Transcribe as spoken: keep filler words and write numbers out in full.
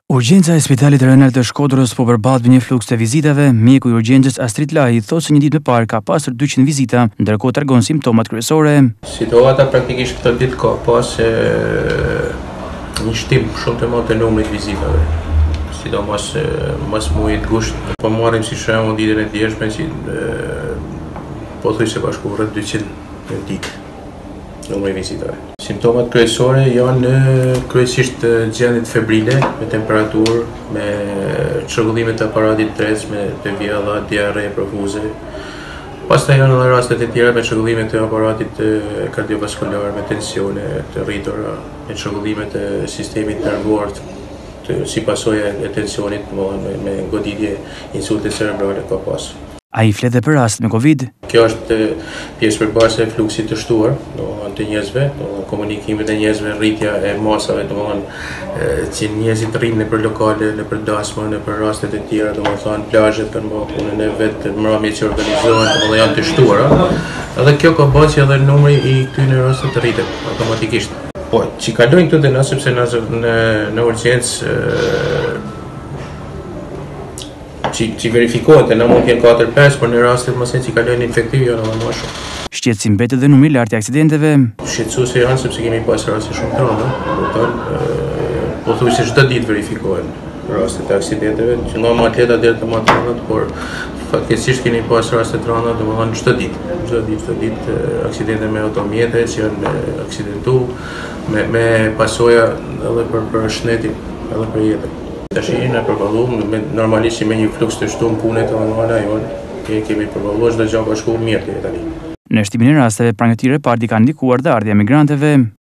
Urgjenca e Spitalit Rajonal të Shkodrës po përballet me një fluks të vizitave. Mjeku i urgjencës Astrid Lahi thotë se një ditë më parë ka pasur dyqind vizita, ndërkohë tregon simptomat kryesore. Situata praktikisht këtë ditë ka pas e, një shtim shumë të madh të numrit vizitave. Sidomos mas muajit gusht, po marrim si shembull ditën e djeshme që po thuaj se ka shkuar rreth dyqind në ditë numri vizitave. Simptomat kryesore janë kryesisht gjendje febrile, me temperaturë, me çrregullime të aparatit tretës, me të vjella, diare profuze. Pastaj janë edhe rastet e tjera me çrregullime të aparatit kardiovaskular, me tensione të rritura, me çrregullime të sistemit nervor, të, si pasojë e tensionit, me, me goditje insulte cerebrale ka pas. Ai flet edhe për rast me Covid. Kjo është pjesë përbërëse e fluksit të shtuar, domethënë të njerëzve, komunikimet e njerëzve, rritja e masave, domethënë që njerëzit rrinë nëpër lokale, nëpër dasma, nëpër rastet e tjera, domethënë plazhet kanë bërë punën e vet, mbrëmjet që organizohen, domethënë janë të shtuara. Edhe kjo ka bërë që edhe numri i këtyre rasteve të rritet automatikisht. Po, që kalojnë këtu te na sepse në në, në urgjencë që, që verifikohet, në mund të jenë katër pesë, por në rastet mëse që kalojnë infektiv janë edhe më shumë. Shqetësim mbetet edhe numri i lartë i aksidenteve. Shqetësuese janë sepse kemi pas raste shumë të rënda, kupton, po thuaj se çdo ditë verifikohen rastet e aksidenteve, që nga më atleta deri te më të rëndat, por faktikisht kemi pas raste të rënda, domethënë çdo ditë, çdo ditë, çdo ditë aksidente me automjete që janë aksidentu me me pasoja edhe për për shtetin, edhe për jetën. Tash në përballuar me normalisht me një fluks të shtuar punë të normale ajo kemi përballuar çdo gjë ka shkuar mirë deri tani. Në shtimin e rasteve, prangatira e parë kanë ndikuar dhe ardhja e migrantëve.